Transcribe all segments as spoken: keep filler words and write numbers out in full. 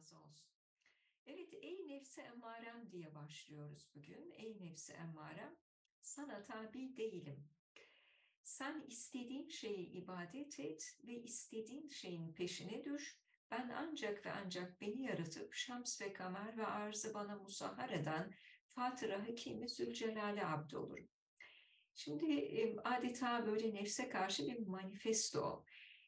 razı olsun. Evet, ey nefsi emmarem diye başlıyoruz bugün. Ey nefsi emmarem, sana tabi değilim. Sen istediğin şeye ibadet et ve istediğin şeyin peşine düş. Ben ancak ve ancak beni yaratıp Şems ve Kamer ve arzı bana musahhar eden Fatır-ı Hakîm-i Zülcelal'e abd olurum. Şimdi adeta böyle nefse karşı bir manifesto.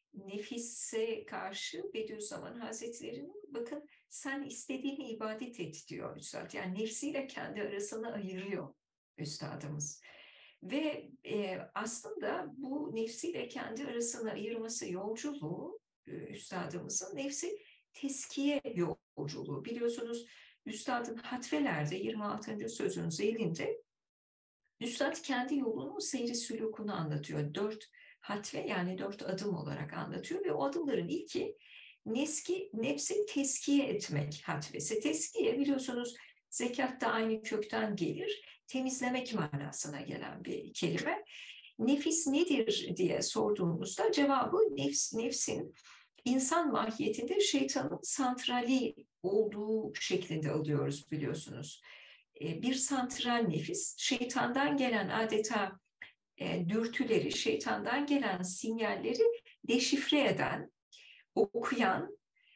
Nefise karşı Bediüzzaman Hazretleri'nin bakın sen istediğini ibadet et diyor Üstad. Yani nefsiyle kendi arasını ayırıyor Üstadımız. Ve e, aslında bu nefsiyle kendi arasını ayırması yolculuğu e, Üstadımızın nefsi teskiye yolculuğu. Biliyorsunuz Üstadın hatvelerde yirmi altıncı sözün zelinde Üstad kendi yolunun seyri sülûkunu anlatıyor. Dört hatve yani dört adım olarak anlatıyor ve o adımların ilki neski, nefsi teskiye etmek hatvesi. Teskiye biliyorsunuz zekat da aynı kökten gelir. Temizlemek manasına gelen bir kelime. Nefis nedir diye sorduğumuzda cevabı nefs, nefsin insan mahiyetinde şeytanın santrali olduğu şeklinde alıyoruz biliyorsunuz. Bir santral nefis, şeytandan gelen adeta e, dürtüleri, şeytandan gelen sinyalleri deşifre eden, okuyan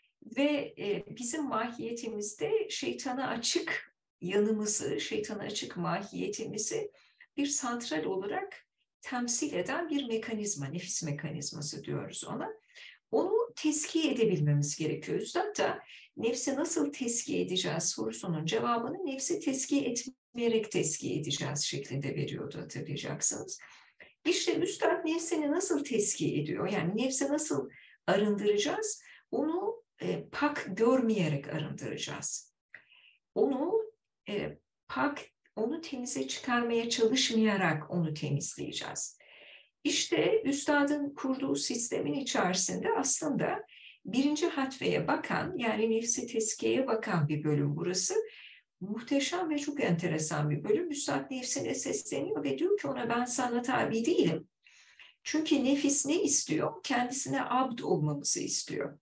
ve e, bizim mahiyetimizde şeytana açık yanımızı, şeytana açık mahiyetimizi bir santral olarak temsil eden bir mekanizma, nefis mekanizması diyoruz ona. Onu teskiye edebilmemiz gerekiyor. Üstad da nefsi nasıl teskiye edeceğiz sorusunun cevabını nefsi teskiye etmeyerek teskiye edeceğiz şeklinde veriyordu hatırlayacaksınız. İşte Üstad nefsini nasıl teskiye ediyor? Yani nefsi nasıl arındıracağız? Onu e, pak görmeyerek arındıracağız. Onu e, pak, onu temize çıkarmaya çalışmayarak onu temizleyeceğiz. İşte Üstad'ın kurduğu sistemin içerisinde aslında birinci hatveye bakan, yani nefsi tezkiyeye bakan bir bölüm burası. Muhteşem ve çok enteresan bir bölüm. Üstad nefsine sesleniyor ve diyor ki ona ben sana tabi değilim. Çünkü nefis ne istiyor? Kendisine abd olmamızı istiyor.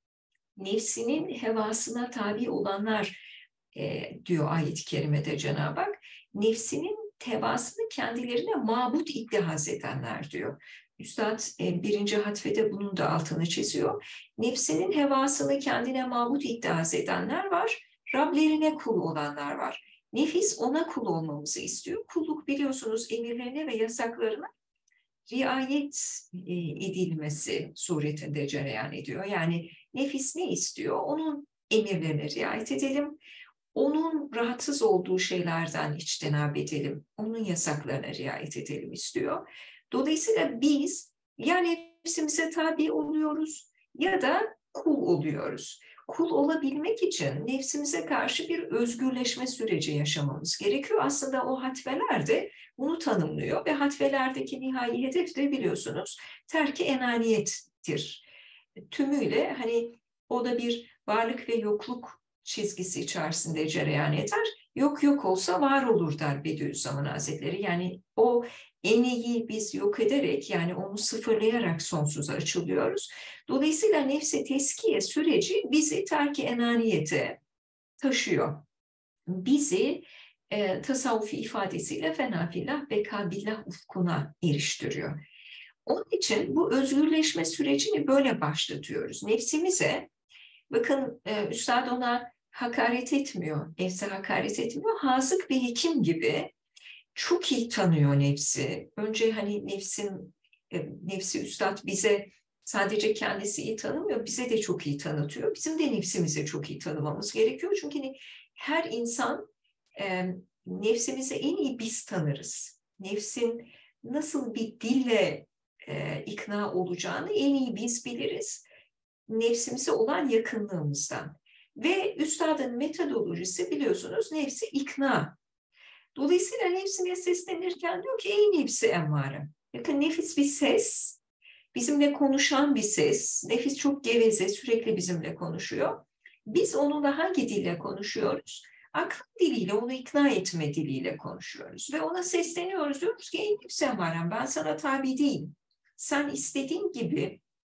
Nefsinin hevasına tabi olanlar e, diyor ayet-i kerimede Cenab-ı Hak, nefsinin tevasını kendilerine mabut ittihaz edenler diyor. Üstad e, birinci hatvede bunun da altını çiziyor. Nefsinin hevasını kendine mabut ittihaz edenler var, Rablerine kul olanlar var. Nefis ona kul olmamızı istiyor. Kulluk biliyorsunuz emirlerine ve yasaklarına riayet e, edilmesi suretinde cereyan ediyor. Yani nefis ne istiyor? Onun emirlerine riayet edelim. Onun rahatsız olduğu şeylerden içtinab edelim, onun yasaklarına riayet edelim istiyor. Dolayısıyla biz ya nefsimize tabi oluyoruz ya da kul oluyoruz. Kul olabilmek için nefsimize karşı bir özgürleşme süreci yaşamamız gerekiyor. Aslında o hatveler de bunu tanımlıyor ve hatvelerdeki nihai hedef de biliyorsunuz terk-i enaniyettir. Tümüyle hani o da bir varlık ve yokluk çizgisi içerisinde cereyan eder. Yok yok olsa var olur der Bediüzzaman Hazretleri. Yani o eneyi biz yok ederek yani onu sıfırlayarak sonsuza açılıyoruz. Dolayısıyla nefse teskiye süreci bizi terk-i enaniyete taşıyor. Bizi e, tasavvufi ifadesiyle fenafillah ve kabillah ufkuna eriştiriyor. Onun için bu özgürleşme sürecini böyle başlatıyoruz. Nefsimize, bakın e, Üstad ona hakaret etmiyor, nefse hakaret etmiyor. Hazık bir hekim gibi çok iyi tanıyor nefsi. Önce hani nefsin, e, nefsi Üstad bize sadece kendisi iyi tanımıyor, bize de çok iyi tanıtıyor. Bizim de nefsimizi çok iyi tanımamız gerekiyor. Çünkü hani her insan e, nefsimizi en iyi biz tanırız. Nefsin nasıl bir dille e, ikna olacağını en iyi biz biliriz. Nefsimize olan yakınlığımızdan. Ve Üstadın metodolojisi biliyorsunuz nefsi ikna. Dolayısıyla nefsine seslenirken diyor ki ey nefsi emmare. Bakın nefis bir ses, bizimle konuşan bir ses. Nefis çok geveze, sürekli bizimle konuşuyor. Biz onunla hangi dille konuşuyoruz? Akıl diliyle, onu ikna etme diliyle konuşuyoruz. Ve ona sesleniyoruz. Diyoruz ki ey nefsi emmare ben sana tabi değilim. Sen istediğin gibi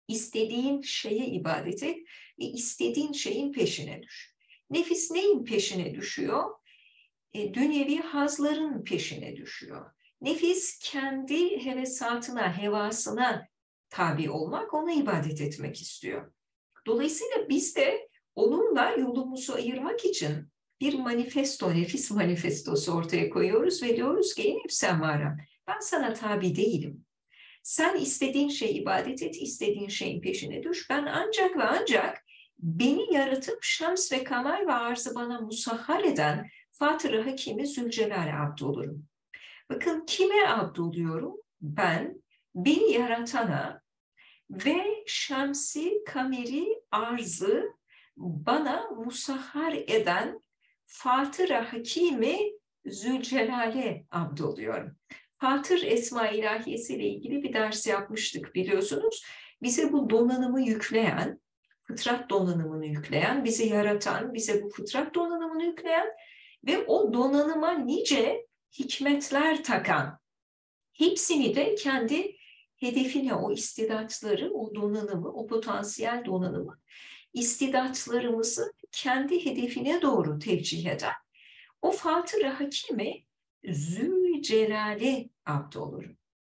İstediğin şeye ibadet et ve istediğin şeyin peşine düş. Nefis neyin peşine düşüyor? E, dünyevi hazların peşine düşüyor. Nefis kendi hevesatına, hevasına tabi olmak, ona ibadet etmek istiyor. Dolayısıyla biz de onunla yolumuzu ayırmak için bir manifesto, nefis manifestosu ortaya koyuyoruz ve diyoruz ki ey nefs emmare, ben sana tabi değilim. Sen istediğin şeye ibadet et, istediğin şeyin peşine düş. Ben ancak ve ancak beni yaratıp Şems ve Kamer ve arzı bana musahhar eden Fatır-ı Hakimi Zülcelal'e abdolurum. Bakın kime abdoluyorum? Ben, beni yaratana ve Şemsi, Kameri, arzı bana musahhar eden Fatır-ı Hakimi Zülcelal'e abdoluyorum. Fatır Esma-i İlahiyesi ile ilgili bir ders yapmıştık biliyorsunuz. Bize bu donanımı yükleyen, fıtrat donanımını yükleyen, bizi yaratan, bize bu fıtrat donanımını yükleyen ve o donanıma nice hikmetler takan, hepsini de kendi hedefine, o istidatları, o donanımı, o potansiyel donanımı, istidatlarımızı kendi hedefine doğru tevcih eden o Fatır-ı Hakimi Zülcelal'e abdolurum.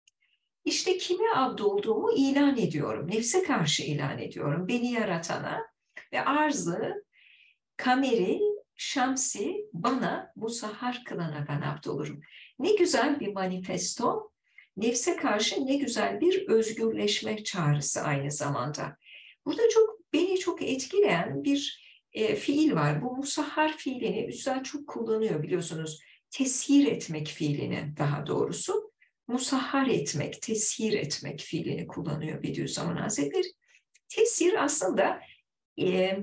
İşte kime abdolduğumu ilan ediyorum, nefse karşı ilan ediyorum. Beni yaratana ve arzı, kameri, şamsi bana musahhar kılana ben abdolurum. Ne güzel bir manifesto, nefse karşı ne güzel bir özgürleşme çağrısı aynı zamanda. Burada çok beni çok etkileyen bir e, fiil var. Bu musahhar fiilini Üstad çok kullanıyor biliyorsunuz. Teshir etmek fiilini daha doğrusu. Musahhar etmek, teshir etmek fiilini kullanıyor Bediüzzaman Hazretleri. Teshir aslında e,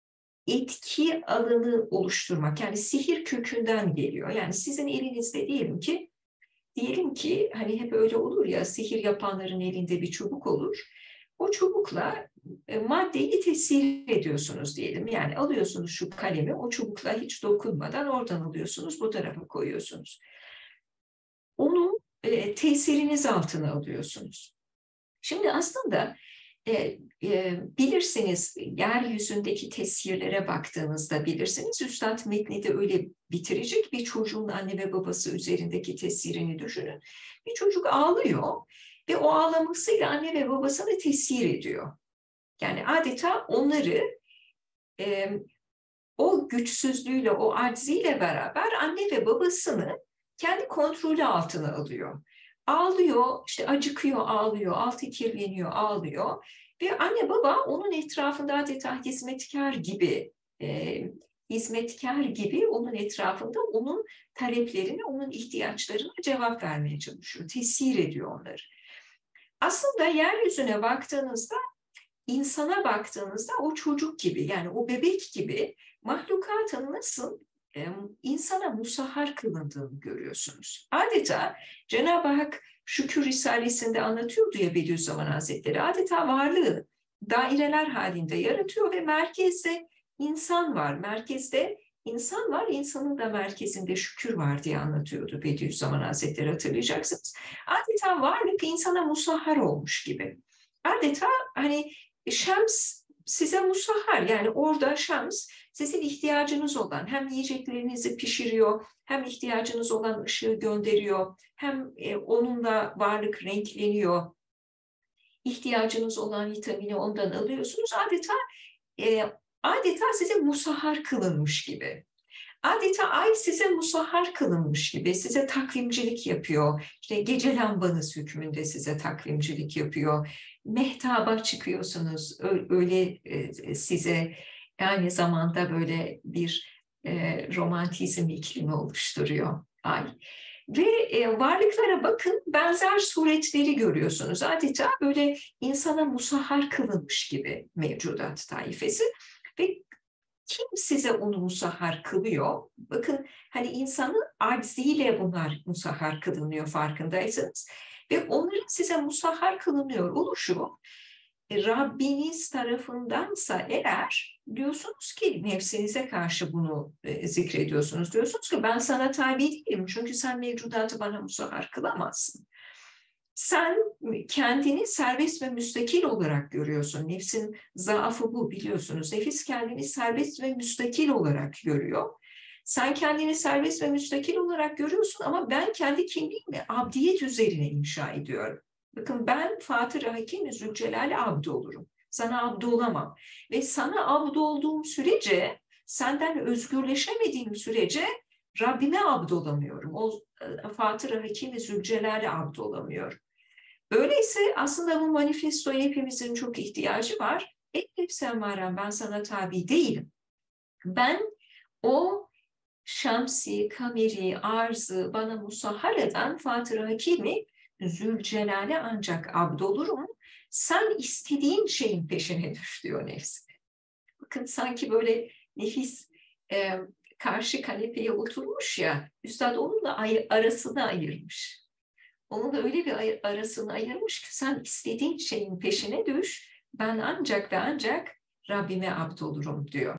etki alanı oluşturmak, yani sihir kökünden geliyor. Yani sizin elinizde diyelim ki, diyelim ki hani hep öyle olur ya, sihir yapanların elinde bir çubuk olur. O çubukla e, maddeyi tesir ediyorsunuz diyelim. Yani alıyorsunuz şu kalemi, o çubukla hiç dokunmadan oradan alıyorsunuz, bu tarafa koyuyorsunuz. Onu e, tesiriniz altına alıyorsunuz. Şimdi aslında e, e, bilirsiniz, yeryüzündeki tesirlere baktığınızda bilirsiniz. Üstad metni de öyle bitirecek. Bir çocuğun anne ve babası üzerindeki tesirini düşünün. Bir çocuk ağlıyor ve o ağlamasıyla anne ve babasını tesir ediyor. Yani adeta onları e, o güçsüzlüğüyle, o acziyle beraber anne ve babasını kendi kontrolü altına alıyor. Ağlıyor, işte acıkıyor, ağlıyor, altı kirleniyor, ağlıyor. Ve anne baba onun etrafında adeta hizmetkar gibi, e, hizmetkar gibi onun etrafında onun taleplerine, onun ihtiyaçlarına cevap vermeye çalışıyor, tesir ediyor onları. Aslında yeryüzüne baktığınızda, insana baktığınızda o çocuk gibi, yani o bebek gibi mahlukatın nasıl e, insana musahhar kılındığını görüyorsunuz. Adeta Cenab-ı Hak Şükür Risalesi'nde anlatıyordu ya Bediüzzaman Hazretleri, adeta varlığı daireler halinde yaratıyor ve merkezde insan var, merkezde insan var, insanın da merkezinde şükür var diye anlatıyordu Bediüzzaman Hazretleri, hatırlayacaksınız. Adeta varlık insana musahhar olmuş gibi. Adeta hani Şems size musahhar, yani orada Şems sizin ihtiyacınız olan, hem yiyeceklerinizi pişiriyor, hem ihtiyacınız olan ışığı gönderiyor, hem e, onunla varlık renkleniyor. İhtiyacınız olan vitamini ondan alıyorsunuz. Adeta e, adeta size musahhar kılınmış gibi. Adeta ay size musahhar kılınmış gibi, size takvimcilik yapıyor. İşte gece lambanız hükmünde size takvimcilik yapıyor. Mehtaba çıkıyorsunuz, öyle size aynı zamanda böyle bir e, romantizm iklimi oluşturuyor ay. Ve e, varlıklara bakın, benzer suretleri görüyorsunuz. Adeta böyle insana musahhar kılınmış gibi mevcudat taifesi. Ve kim size onu musahhar kılıyor? Bakın hani insanın acziyle bunlar musahhar kılınıyor farkındaysanız. Ve onların size musahhar kılınıyor oluşu Rabbiniz tarafındansa eğer, diyorsunuz ki nefsinize karşı bunu e, zikrediyorsunuz. Diyorsunuz ki ben sana tabi değilim çünkü sen mevcudatı bana musahhar kılamazsın. Sen kendini serbest ve müstakil olarak görüyorsun. Nefsin zaafı bu, biliyorsunuz. Nefis kendini serbest ve müstakil olarak görüyor. Sen kendini serbest ve müstakil olarak görüyorsun ama ben kendi kimliğimi abdiyet üzerine inşa ediyorum. Bakın, ben Fatır-ı Hakim Zülcelal abd olurum. Sana abd olamam. Ve sana abd olduğum sürece, senden özgürleşemediğim sürece Rabbime abd olamıyorum. O Fatır-ı Hakim Zülcelal'e abd olamıyorum. Öyleyse aslında bu manifestoya hepimizin çok ihtiyacı var. Ey nefs-i emmarem, ben sana tabi değilim. Ben o şemsi, kameri, arzı bana musahhar eden Fatır-ı Hakim'i Zülcelal'e ancak abd olurum. Sen istediğin şeyin peşine düş diyor nefs. Bakın, sanki böyle nefis e, karşı kanepeye oturmuş ya, Üstad onunla ay- arasını ayırmış. Onun da öyle bir arasını ayırmış ki sen istediğin şeyin peşine düş, ben ancak ve ancak Rabbime abd olurum diyor.